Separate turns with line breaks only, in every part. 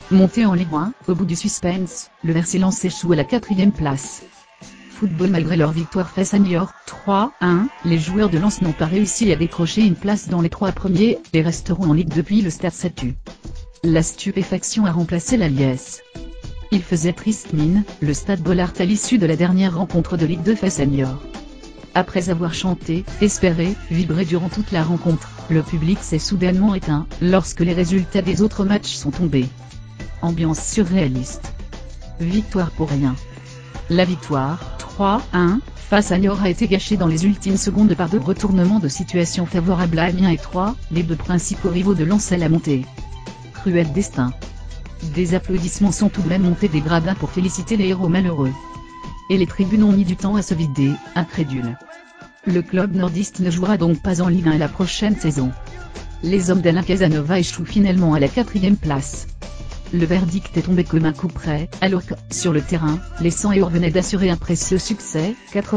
Monté en Ligue 1, au bout du suspense, le RC Lens échoue à la 4e place. Football. Malgré leur victoire face à Niort, 3-1, les joueurs de Lens n'ont pas réussi à décrocher une place dans les 3 premiers, et resteront en Ligue depuis le Stade Satu. La stupéfaction a remplacé la liesse. Il faisait triste mine, le Stade Bollaert à l'issue de la dernière rencontre de Ligue 2 face à Niort. Après avoir chanté, espéré, vibré durant toute la rencontre, le public s'est soudainement éteint, lorsque les résultats des autres matchs sont tombés. Ambiance surréaliste. Victoire pour rien. La victoire, 3-1, face à Niort a été gâchée dans les ultimes secondes par 2 retournements de situation favorables à Amiens et Troyes, les 2 principaux rivaux de Lens à la montée. Cruel destin. Des applaudissements sont tout de même montés des gradins pour féliciter les héros malheureux. Et les tribunes ont mis du temps à se vider, incrédules. Le club nordiste ne jouera donc pas en Ligue 1 la prochaine saison. Les hommes d'Alain Casanova échouent finalement à la 4e place. Le verdict est tombé comme un coup près, alors que, sur le terrain, les 100 et venaient d'assurer un précieux succès,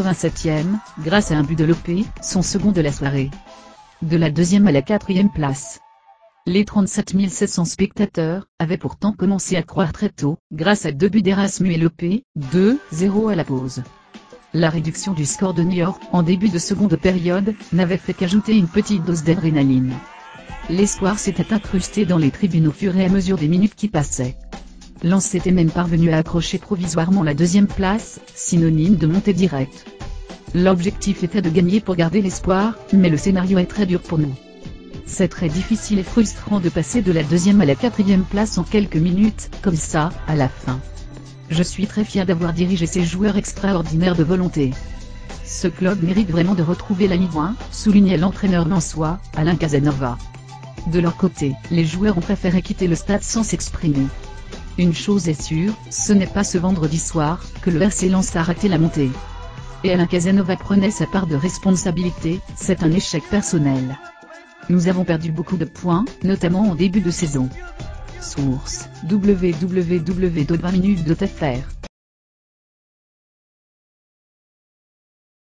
87e, grâce à un but de Lopé, son second de la soirée. De la 2e à la 4e place. Les 37 700 spectateurs avaient pourtant commencé à croire très tôt, grâce à 2 buts d'Erasmus et Lopé, 2-0 à la pause. La réduction du score de Niort, en début de seconde période, n'avait fait qu'ajouter une petite dose d'adrénaline. L'espoir s'était incrusté dans les tribunes au fur et à mesure des minutes qui passaient. Lens était même parvenu à accrocher provisoirement la 2e place, synonyme de montée directe. L'objectif était de gagner pour garder l'espoir, mais le scénario est très dur pour nous. C'est très difficile et frustrant de passer de la 2e à la 4e place en quelques minutes, comme ça, à la fin. Je suis très fier d'avoir dirigé ces joueurs extraordinaires de volonté. Ce club mérite vraiment de retrouver la Ligue 1, soulignait l'entraîneur lensois, Alain Casanova. De leur côté, les joueurs ont préféré quitter le stade sans s'exprimer. Une chose est sûre, ce n'est pas ce vendredi soir, que le RC Lens a raté la montée. Et Alain Casanova prenait sa part de responsabilité, c'est un échec personnel. Nous avons perdu beaucoup de points, notamment en début de saison. Source: www.20minutes.fr